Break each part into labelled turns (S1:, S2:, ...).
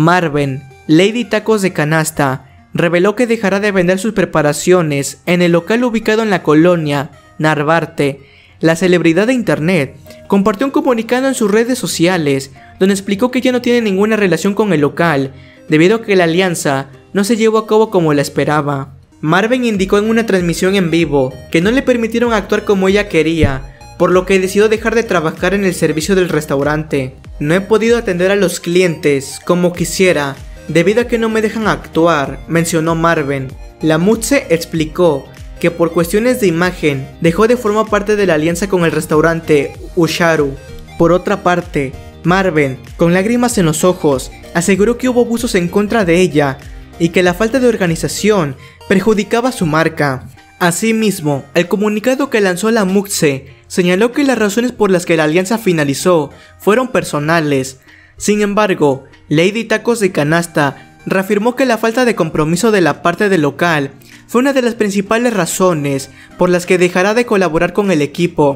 S1: Marven, Lady Tacos de Canasta, reveló que dejará de vender sus preparaciones en el local ubicado en la colonia Narvarte. La celebridad de internet compartió un comunicado en sus redes sociales donde explicó que ya no tiene ninguna relación con el local debido a que la alianza no se llevó a cabo como la esperaba. Marven indicó en una transmisión en vivo que no le permitieron actuar como ella quería, por lo que decidió dejar de trabajar en el servicio del restaurante. No he podido atender a los clientes como quisiera debido a que no me dejan actuar, mencionó Marven. La Mutse explicó que por cuestiones de imagen dejó de formar parte de la alianza con el restaurante Usharu. Por otra parte, Marven, con lágrimas en los ojos, aseguró que hubo abusos en contra de ella y que la falta de organización perjudicaba su marca. Asimismo, el comunicado que lanzó la Mutse señaló que las razones por las que la alianza finalizó fueron personales. Sin embargo, Lady Tacos de Canasta reafirmó que la falta de compromiso de la parte del local fue una de las principales razones por las que dejará de colaborar con el equipo.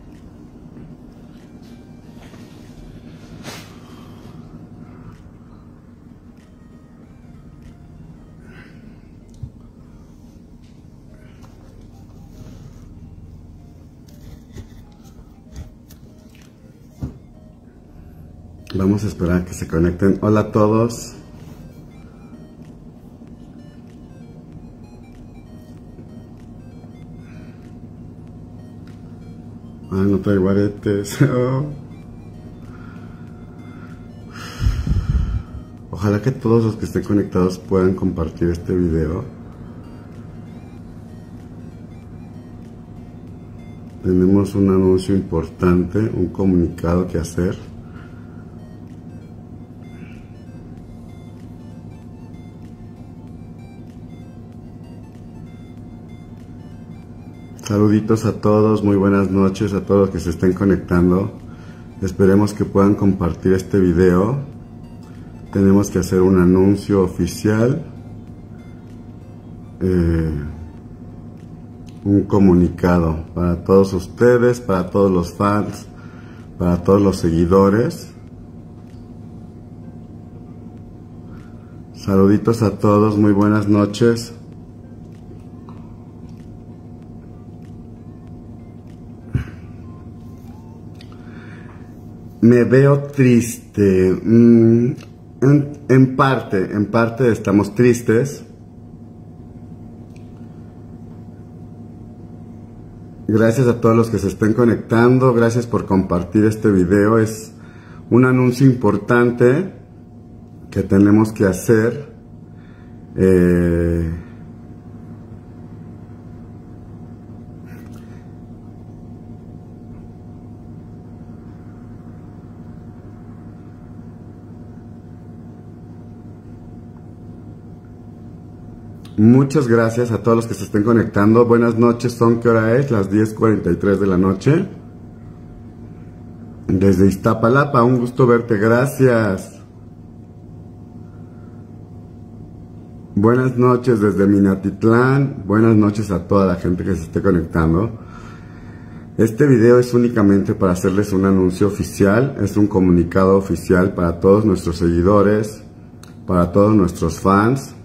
S2: Vamos a esperar a que se conecten. Hola a todos. No traigo aretes. Ojalá que todos los que estén conectados puedan compartir este video. Tenemos un anuncio importante, un comunicado que hacer. Saluditos a todos, muy buenas noches a todos los que se estén conectando. Esperemos que puedan compartir este video. Tenemos que hacer un anuncio oficial, un comunicado para todos ustedes, para todos los fans, para todos los seguidores. Saluditos a todos, muy buenas noches. Me veo triste. En parte estamos tristes. Gracias a todos los que se estén conectando. Gracias por compartir este video. Es un anuncio importante que tenemos que hacer. Muchas gracias a todos los que se estén conectando. Buenas noches, ¿qué hora es? Las 10:43 de la noche. Desde Iztapalapa, un gusto verte, gracias. Buenas noches desde Minatitlán. Buenas noches a toda la gente que se esté conectando. Este video es únicamente para hacerles un anuncio oficial. Es un comunicado oficial para todos nuestros seguidores, para todos nuestros fans.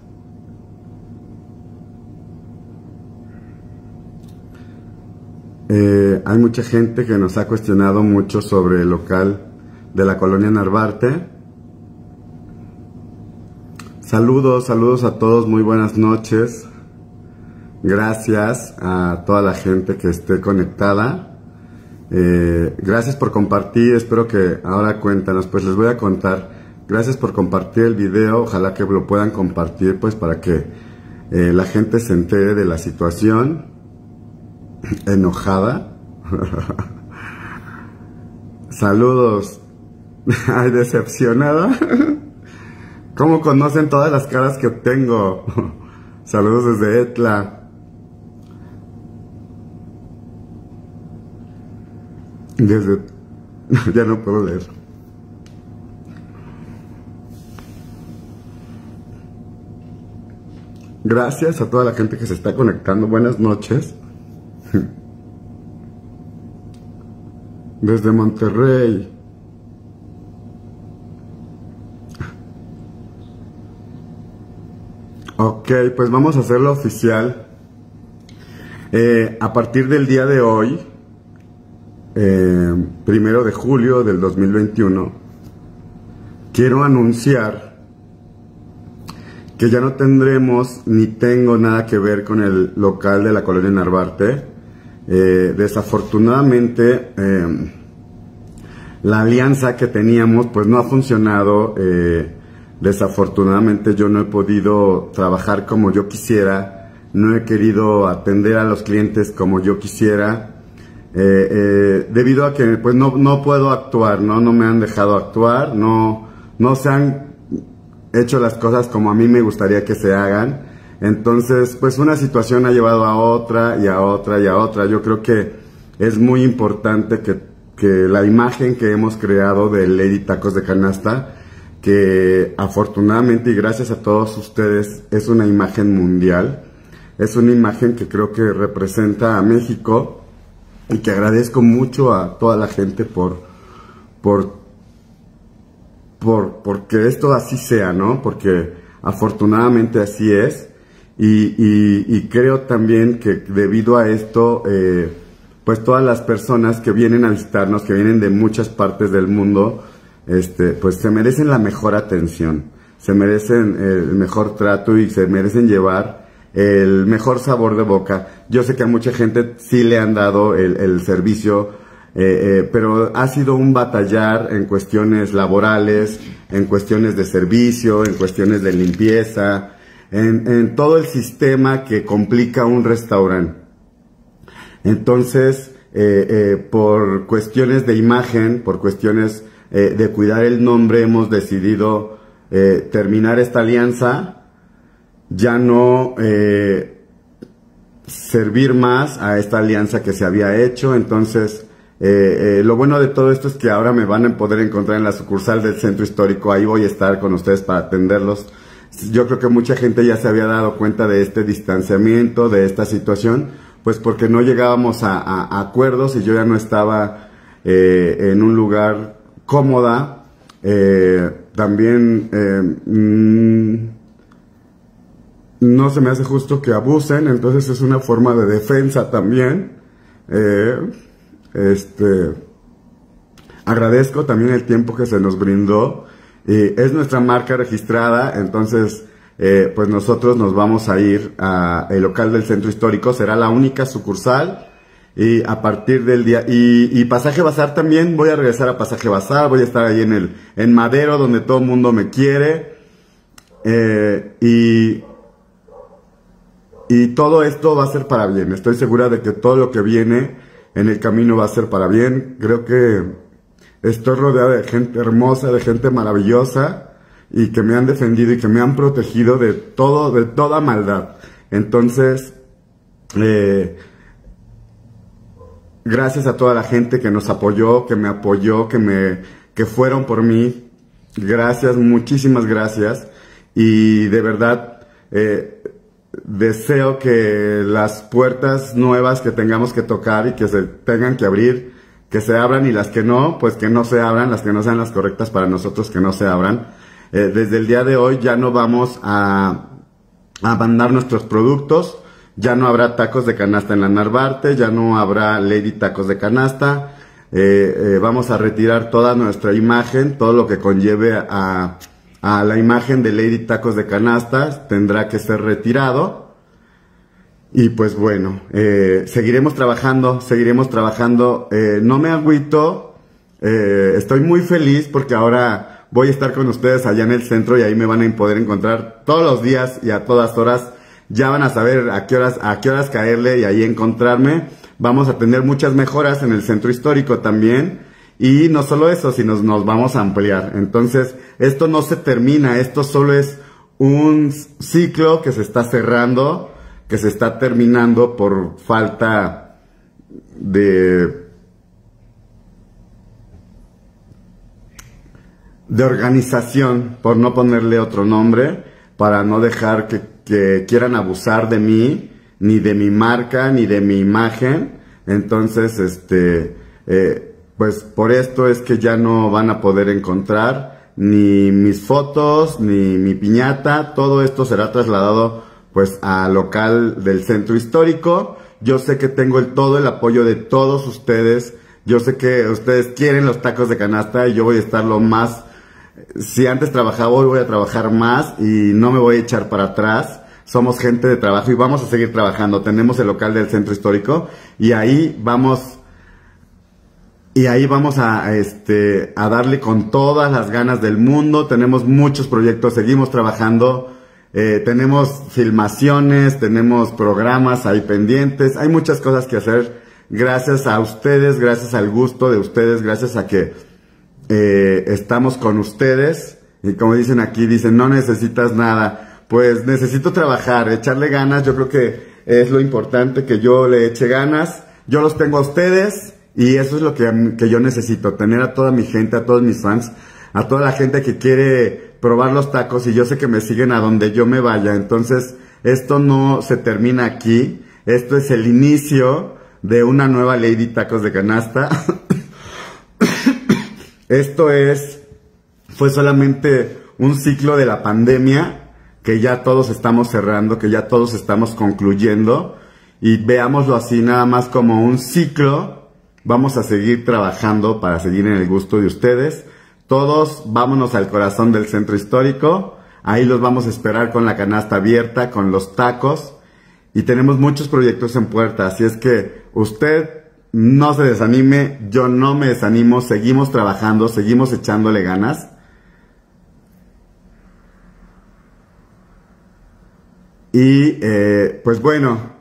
S2: Hay mucha gente que nos ha cuestionado mucho sobre el local de la colonia Narvarte. Saludos a todos, muy buenas noches. Gracias a toda la gente que esté conectada. Gracias por compartir, espero que ahora cuéntanos, pues les voy a contar. Gracias por compartir el video, ojalá que lo puedan compartir pues para que la gente se entere de la situación. Enojada. Saludos. Ay, decepcionada. ¿Cómo conocen todas las caras que tengo? Saludos desde Etla. Desde... ya no puedo leer. Gracias a toda la gente que se está conectando. Buenas noches. Desde Monterrey. Ok, pues vamos a hacerlo oficial. A partir del día de hoy, 1 de julio del 2021, quiero anunciar que ya no tendremos ni tengo nada que ver con el local de la colonia Narvarte. Desafortunadamente, la alianza que teníamos pues no ha funcionado. Desafortunadamente yo no he podido trabajar como yo quisiera, no he querido atender a los clientes como yo quisiera, debido a que pues no puedo actuar, no me han dejado actuar, no se han hecho las cosas como a mí me gustaría que se hagan. Entonces pues una situación ha llevado a otra y a otra y a otra. Yo creo que es muy importante que la imagen que hemos creado de Lady Tacos de Canasta, que afortunadamente y gracias a todos ustedes es una imagen mundial, es una imagen que creo que representa a México, y que agradezco mucho a toda la gente porque esto así sea, ¿no? Porque afortunadamente así es, y creo también que debido a esto, pues todas las personas que vienen a visitarnos, que vienen de muchas partes del mundo, pues se merecen la mejor atención, se merecen el mejor trato y se merecen llevar el mejor sabor de boca. Yo sé que a mucha gente sí le han dado el servicio, pero ha sido un batallar en cuestiones laborales, en cuestiones de servicio, en cuestiones de limpieza, en todo el sistema que complica un restaurante. Entonces, por cuestiones de imagen, por cuestiones de cuidar el nombre, hemos decidido terminar esta alianza, ya no servir más a esta alianza que se había hecho. Entonces, lo bueno de todo esto es que ahora me van a poder encontrar en la sucursal del Centro Histórico. Ahí voy a estar con ustedes para atenderlos. Yo creo que mucha gente ya se había dado cuenta de este distanciamiento, de esta situación, pues porque no llegábamos a acuerdos y yo ya no estaba en un lugar cómoda. También no se me hace justo que abusen, entonces es una forma de defensa también. Agradezco también el tiempo que se nos brindó. Es nuestra marca registrada, entonces pues nosotros nos vamos a ir al local del Centro Histórico, será la única sucursal. Y a partir del día, y Pasaje Bazar también, voy a regresar a Pasaje Bazar, voy a estar ahí en Madero, donde todo el mundo me quiere, y todo esto va a ser para bien. Estoy segura de que todo lo que viene en el camino va a ser para bien. Creo que estoy rodeada de gente hermosa, de gente maravillosa, y que me han defendido y que me han protegido de toda maldad. Entonces, gracias a toda la gente que nos apoyó, que me apoyó, que fueron por mí. Gracias, muchísimas gracias. Y de verdad, deseo que las puertas nuevas que tengamos que tocar y que se tengan que abrir, que se abran, y las que no, pues que no se abran, las que no sean las correctas para nosotros, que no se abran. Desde el día de hoy ya no vamos a mandar nuestros productos. Ya no habrá tacos de canasta en la Narvarte, ya no habrá Lady Tacos de Canasta. Vamos a retirar toda nuestra imagen, todo lo que conlleve a la imagen de Lady Tacos de Canasta tendrá que ser retirado. Y pues bueno, seguiremos trabajando. No me agüito, estoy muy feliz porque ahora voy a estar con ustedes allá en el centro, y ahí me van a poder encontrar todos los días y a todas horas. Ya van a saber a qué horas caerle y ahí encontrarme. Vamos a tener muchas mejoras en el Centro Histórico también. Y no solo eso, sino nos vamos a ampliar. Entonces, esto no se termina, esto solo es un ciclo que se está cerrando, que se está terminando por falta de organización, por no ponerle otro nombre, para no dejar que quieran abusar de mí, ni de mi marca, ni de mi imagen. Entonces, pues por esto es que ya no van a poder encontrar ni mis fotos, ni mi piñata. Todo esto será trasladado pues al local del centro histórico. Yo sé que tengo todo el apoyo de todos ustedes. Yo sé que ustedes quieren los tacos de canasta y yo voy a estar lo más... Si antes trabajaba, hoy voy a trabajar más y no me voy a echar para atrás. Somos gente de trabajo y vamos a seguir trabajando. Tenemos el local del centro histórico y ahí vamos a darle con todas las ganas del mundo. Tenemos muchos proyectos, seguimos trabajando. Tenemos filmaciones, tenemos programas ahí pendientes. Hay muchas cosas que hacer. Gracias a ustedes, gracias al gusto de ustedes, gracias a que estamos con ustedes. Y como dicen aquí, dicen, no necesitas nada. Pues necesito trabajar, echarle ganas. Yo creo que es lo importante, que yo le eche ganas. Yo los tengo a ustedes y eso es lo que yo necesito. Tener a toda mi gente, a todos mis fans, a toda la gente que quiere probar los tacos y yo sé que me siguen a donde yo me vaya. Entonces, esto no se termina aquí. Esto es el inicio de una nueva Lady Tacos de Canasta. Esto fue solamente un ciclo de la pandemia que ya todos estamos cerrando, que ya todos estamos concluyendo, y veámoslo así nada más como un ciclo. Vamos a seguir trabajando para seguir en el gusto de ustedes. Todos vámonos al corazón del centro histórico, ahí los vamos a esperar con la canasta abierta, con los tacos, y tenemos muchos proyectos en puerta, así es que usted no se desanime, yo no me desanimo, seguimos trabajando, seguimos echándole ganas. Y pues bueno,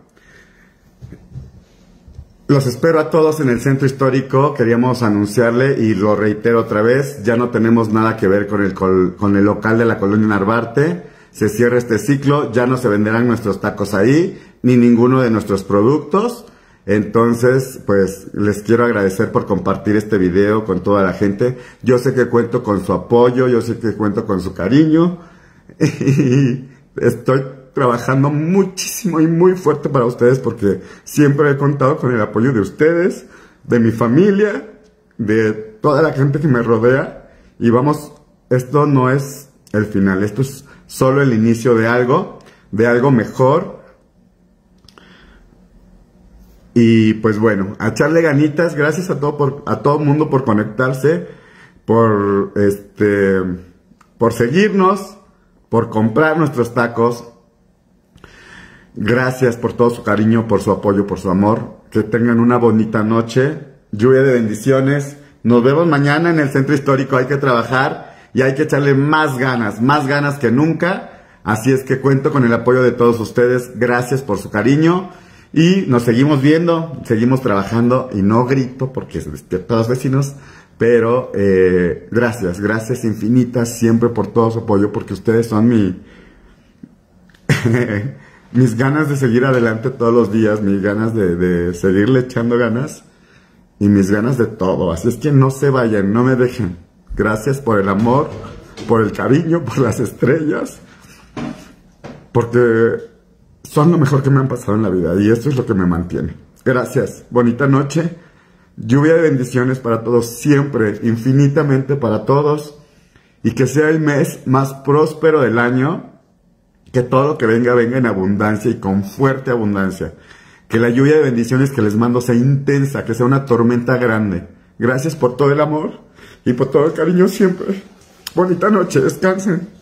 S2: los espero a todos en el centro histórico. Queríamos anunciarle y lo reitero otra vez, ya no tenemos nada que ver con el local de la colonia Narvarte. Se cierra este ciclo, ya no se venderán nuestros tacos ahí, ni ninguno de nuestros productos. Entonces, pues, les quiero agradecer por compartir este video con toda la gente. Yo sé que cuento con su apoyo, yo sé que cuento con su cariño. Y estoy trabajando muchísimo y muy fuerte para ustedes porque siempre he contado con el apoyo de ustedes, de mi familia, de toda la gente que me rodea. Y vamos, esto no es el final, esto es solo el inicio de algo mejor. Y pues bueno, a echarle ganitas. Gracias a todo mundo por conectarse, por seguirnos, por comprar nuestros tacos. Gracias por todo su cariño, por su apoyo, por su amor. Que tengan una bonita noche, lluvia de bendiciones. Nos vemos mañana en el centro histórico. Hay que trabajar y hay que echarle más ganas que nunca. Así es que cuento con el apoyo de todos ustedes. Gracias por su cariño. Y nos seguimos viendo, seguimos trabajando, y no grito porque se despiertan los vecinos, pero gracias infinitas siempre por todo su apoyo, porque ustedes son mis ganas de seguir adelante todos los días, mis ganas de seguirle echando ganas y mis ganas de todo. Así es que no se vayan, no me dejen. Gracias por el amor, por el cariño, por las estrellas, porque son lo mejor que me han pasado en la vida y esto es lo que me mantiene. Gracias, bonita noche, lluvia de bendiciones para todos siempre, infinitamente para todos, y que sea el mes más próspero del año, que todo lo que venga en abundancia y con fuerte abundancia, que la lluvia de bendiciones que les mando sea intensa, que sea una tormenta grande. Gracias por todo el amor y por todo el cariño siempre. Bonita noche, descansen.